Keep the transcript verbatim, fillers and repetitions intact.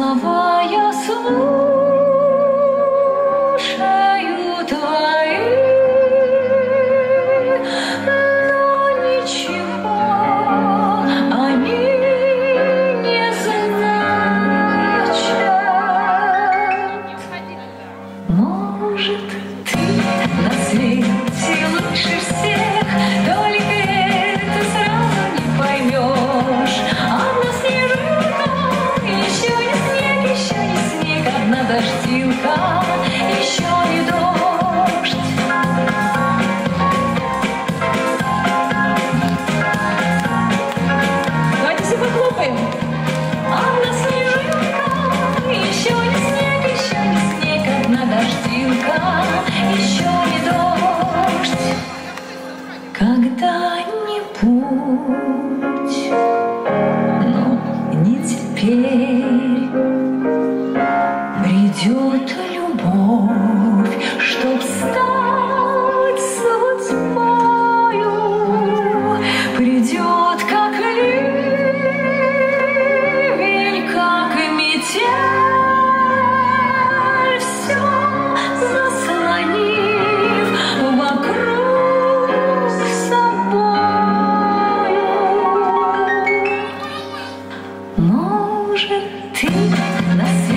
слова я слушаю твои, но ничего они не значат. Может, ты на свете лучше всех, только это сразу не поймешь. А на снежинка еще не снег, еще не снег, одна дождинка, еще не дождь. Давайте все похлопаем. Одна снежинка, еще не снег, еще не снег, одна дождинка, еще не дождь. Когда-нибудь, но не теперь, придет любовь, чтоб стать судьбою, придет как ливень, как метель, все заслонив вокруг собою. Может, ты на свете